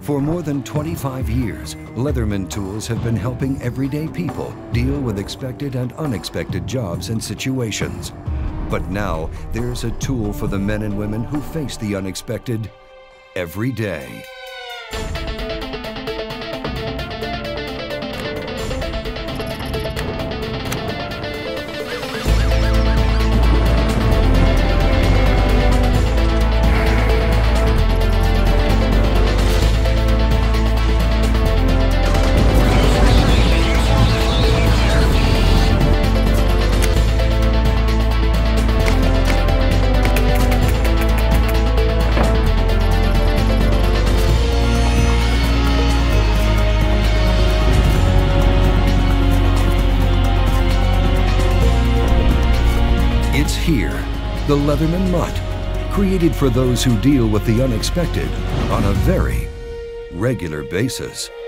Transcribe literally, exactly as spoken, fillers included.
For more than twenty-five years, Leatherman tools have been helping everyday people deal with expected and unexpected jobs and situations. But now, there's a tool for the men and women who face the unexpected every day. It's here, the Leatherman M U T, created for those who deal with the unexpected on a very regular basis.